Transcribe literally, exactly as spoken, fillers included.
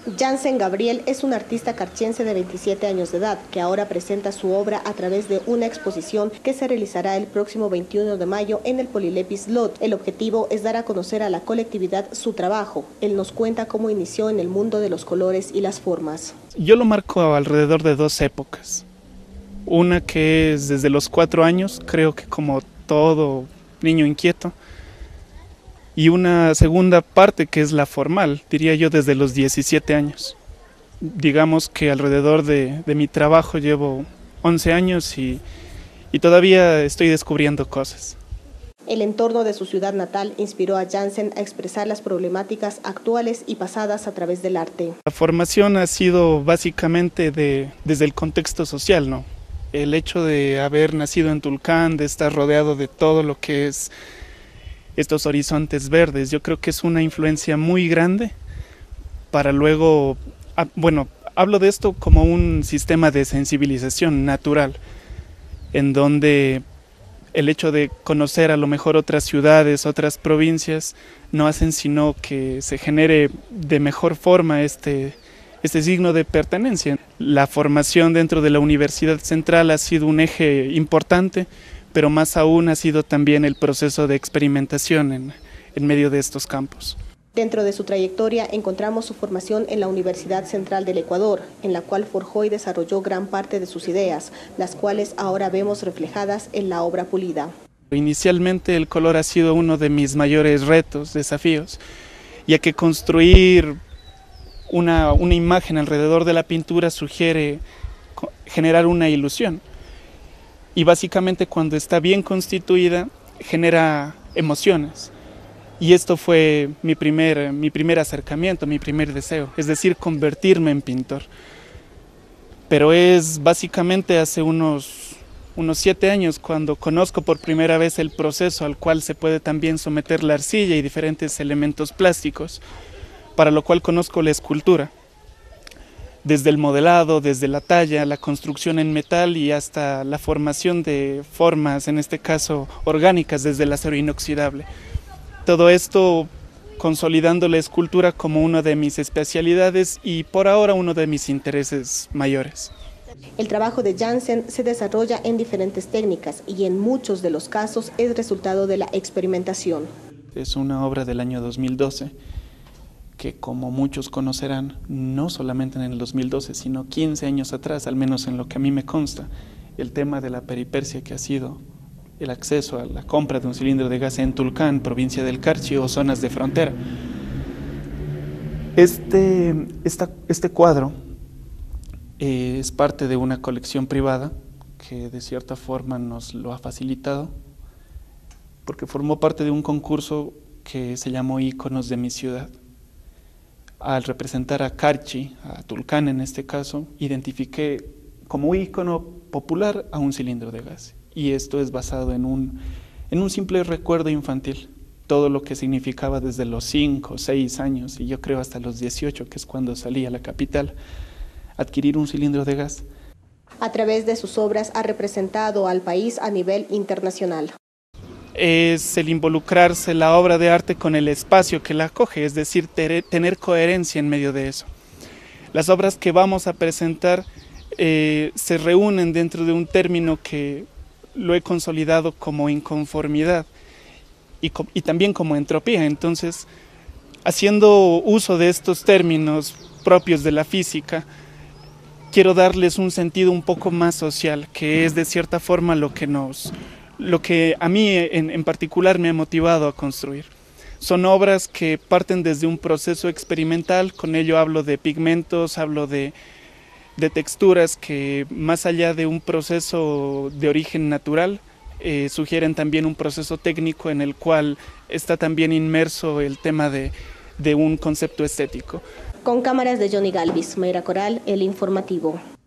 Jansen Gabriel es un artista carchense de veintisiete años de edad que ahora presenta su obra a través de una exposición que se realizará el próximo veintiuno de mayo en el Polilepis Lot. El objetivo es dar a conocer a la colectividad su trabajo. Él nos cuenta cómo inició en el mundo de los colores y las formas. Yo lo marco alrededor de dos épocas. Una que es desde los cuatro años, creo que como todo niño inquieto. Y una segunda parte que es la formal, diría yo desde los diecisiete años. Digamos que alrededor de, de mi trabajo llevo once años y, y todavía estoy descubriendo cosas. El entorno de su ciudad natal inspiró a Jansen a expresar las problemáticas actuales y pasadas a través del arte. La formación ha sido básicamente de, desde el contexto social, ¿no? El hecho de haber nacido en Tulcán, de estar rodeado de todo lo que es estos horizontes verdes, yo creo que es una influencia muy grande para luego, bueno, hablo de esto como un sistema de sensibilización natural, en donde el hecho de conocer a lo mejor otras ciudades, otras provincias, no hacen sino que se genere de mejor forma este, este signo de pertenencia. La formación dentro de la Universidad Central ha sido un eje importante, pero más aún ha sido también el proceso de experimentación en, en medio de estos campos. Dentro de su trayectoria encontramos su formación en la Universidad Central del Ecuador, en la cual forjó y desarrolló gran parte de sus ideas, las cuales ahora vemos reflejadas en la obra pulida. Inicialmente el color ha sido uno de mis mayores retos, desafíos, ya que construir una, una imagen alrededor de la pintura sugiere generar una ilusión. Y básicamente cuando está bien constituida genera emociones. Y esto fue mi primer, mi primer acercamiento, mi primer deseo, es decir, convertirme en pintor. Pero es básicamente hace unos, unos siete años cuando conozco por primera vez el proceso al cual se puede también someter la arcilla y diferentes elementos plásticos, para lo cual conozco la escultura. Desde el modelado, desde la talla, la construcción en metal y hasta la formación de formas, en este caso orgánicas, desde el acero inoxidable. Todo esto consolidando la escultura como una de mis especialidades y por ahora uno de mis intereses mayores. El trabajo de Jansen se desarrolla en diferentes técnicas y en muchos de los casos es resultado de la experimentación. Es una obra del año dos mil doce. Que como muchos conocerán, no solamente en el dos mil doce, sino quince años atrás, al menos en lo que a mí me consta, el tema de la peripersia que ha sido el acceso a la compra de un cilindro de gas en Tulcán, provincia del Carchi o zonas de frontera. Este, esta, este cuadro eh, es parte de una colección privada que de cierta forma nos lo ha facilitado, porque formó parte de un concurso que se llamó Íconos de mi ciudad. Al representar a Carchi, a Tulcán en este caso, identifiqué como ícono popular a un cilindro de gas. Y esto es basado en un, en un simple recuerdo infantil. Todo lo que significaba desde los cinco, seis años, y yo creo hasta los dieciocho, que es cuando salí a la capital, adquirir un cilindro de gas. A través de sus obras ha representado al país a nivel internacional. Es el involucrarse la obra de arte con el espacio que la acoge, es decir, tener coherencia en medio de eso. Las obras que vamos a presentar eh, se reúnen dentro de un término que lo he consolidado como inconformidad y, y también como entropía. Entonces, haciendo uso de estos términos propios de la física, quiero darles un sentido un poco más social, que es de cierta forma lo que nos... lo que a mí en, en particular me ha motivado a construir. Son obras que parten desde un proceso experimental, con ello hablo de pigmentos, hablo de, de texturas que más allá de un proceso de origen natural, eh, sugieren también un proceso técnico en el cual está también inmerso el tema de, de un concepto estético. Con cámaras de Johnny Galvis, Mayra Coral, El Informativo.